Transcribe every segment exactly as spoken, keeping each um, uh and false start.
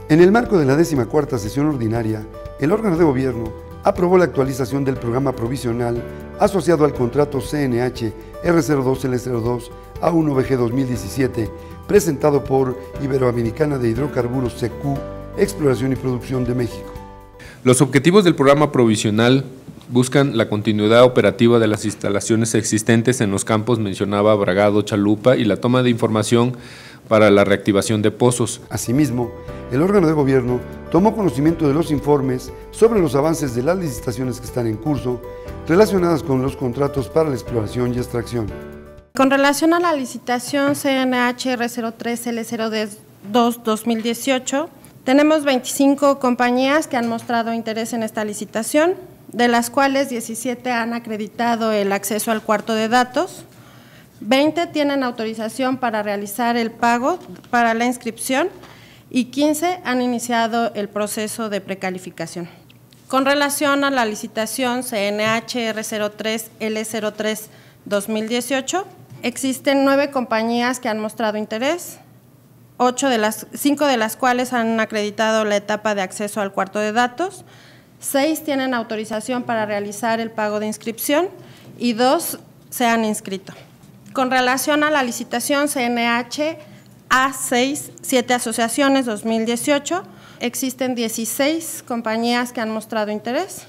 En el marco de la décimacuarta sesión ordinaria, el órgano de gobierno aprobó la actualización del programa provisional asociado al contrato C N H R cero dos L cero dos A uno B G dos mil diecisiete, presentado por Iberoamericana de Hidrocarburos C Q, Exploración y Producción de México. Los objetivos del programa provisional buscan la continuidad operativa de las instalaciones existentes en los campos mencionaba Bragado, Chalupa y la toma de información para la reactivación de pozos. Asimismo, el órgano de gobierno tomó conocimiento de los informes sobre los avances de las licitaciones que están en curso relacionadas con los contratos para la exploración y extracción. Con relación a la licitación C N H R cero tres L cero dos dos mil dieciocho, tenemos veinticinco compañías que han mostrado interés en esta licitación, de las cuales diecisiete han acreditado el acceso al cuarto de datos, veinte tienen autorización para realizar el pago para la inscripción y quince han iniciado el proceso de precalificación. Con relación a la licitación C N H R cero tres L cero tres dos mil dieciocho, existen nueve compañías que han mostrado interés, ocho de las, cinco de las cuales han acreditado la etapa de acceso al cuarto de datos, seis tienen autorización para realizar el pago de inscripción y dos se han inscrito. Con relación a la licitación C N H A seis, siete asociaciones dos mil dieciocho, existen dieciséis compañías que han mostrado interés,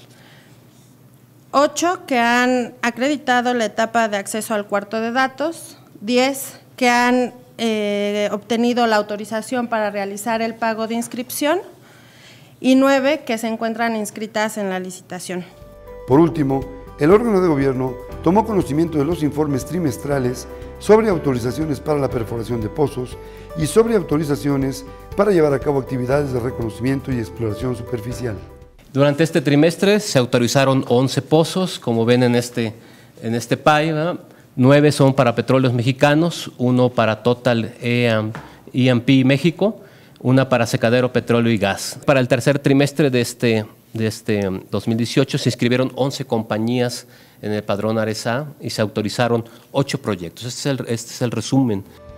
ocho que han acreditado la etapa de acceso al cuarto de datos, diez que han eh, obtenido la autorización para realizar el pago de inscripción y nueve que se encuentran inscritas en la licitación. Por último, el órgano de gobierno tomó conocimiento de los informes trimestrales sobre autorizaciones para la perforación de pozos y sobre autorizaciones para llevar a cabo actividades de reconocimiento y exploración superficial. Durante este trimestre se autorizaron once pozos, como ven en este, en este pie, ¿verdad? nueve son para Petróleos Mexicanos, uno para Total E M P México, una para Secadero Petróleo y Gas. Para el tercer trimestre de este, de este dos mil dieciocho se inscribieron once compañías en el padrón ARESA y se autorizaron ocho proyectos. Este es el, este es el resumen.